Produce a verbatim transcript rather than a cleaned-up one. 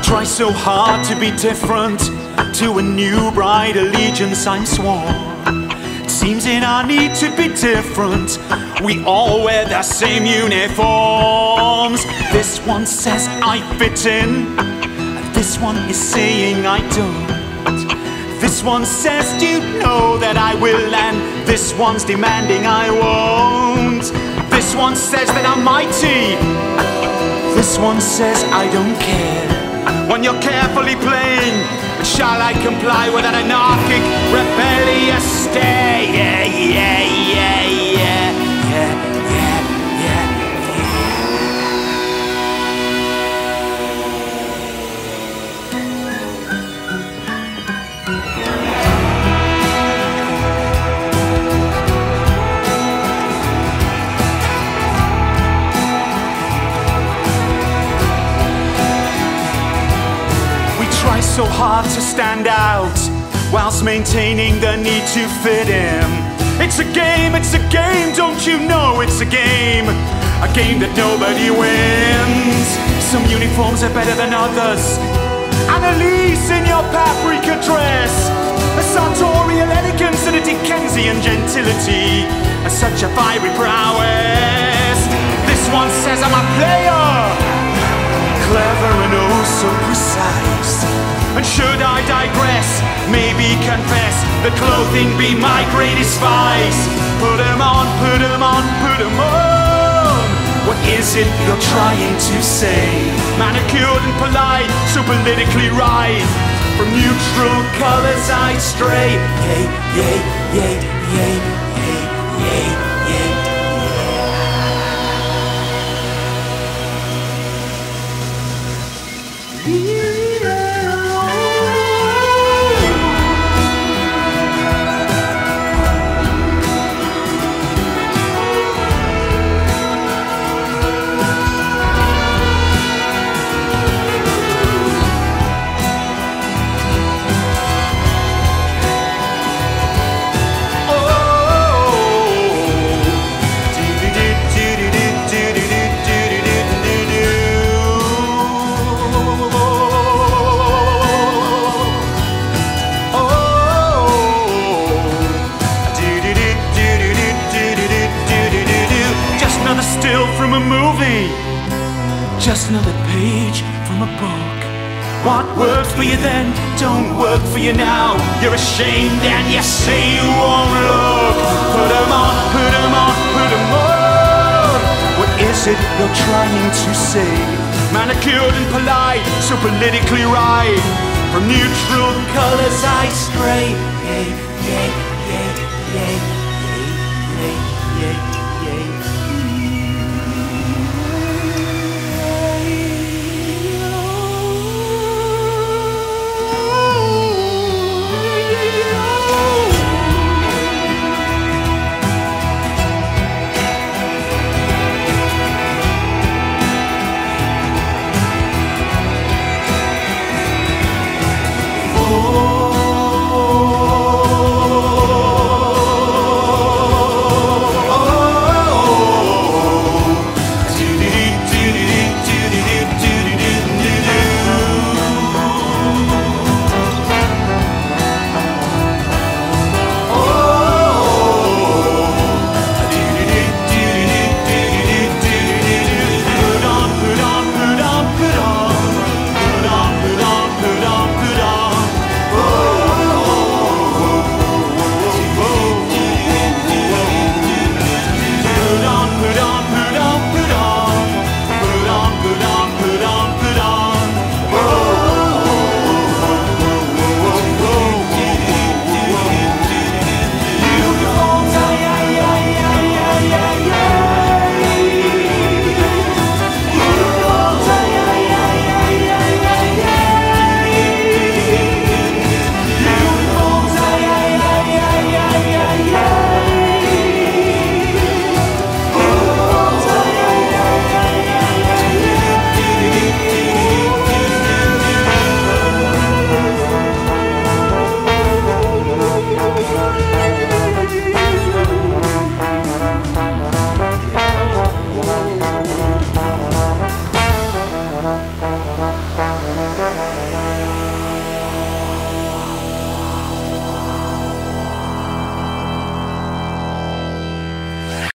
try so hard to be different. To a new bright allegiance I'm sworn. It seems in our need to be different, we all wear the same uniforms. This one says I fit in, and this one is saying I don't. This one says you know that I will, and this one's demanding I won't. This one says that I'm mighty, this one says I don't care. When you're carefully playing, shall I comply with an anarchic, rebellious stare? Yeah, yeah, yeah, yeah, yeah, yeah, yeah, so hard to stand out, whilst maintaining the need to fit in. It's a game, it's a game, don't you know it's a game? A game that nobody wins. Some uniforms are better than others. Annalise in your paprika dress, a sartorial elegance and a Dickensian gentility, a such a fiery prowess. This one says I'm a player, clever and oh so precise. And should I digress, maybe confess, that clothing be my greatest vice. Put 'em on, put 'em on, put 'em on. What is it you're trying to say? Manicured and polite, so politically right. From neutral colours I stray. Yay, yay, yay, yay, yay, yay, yay. From a movie, just another page from a book. What worked for you then don't work for you now. You're ashamed and you say you won't look. Put 'em on, put 'em on, put 'em on. What is it you're trying to say? Manicured and polite, so politically right. From neutral colours I stray. Yay, yay, yay, yay, yay, yay, yay.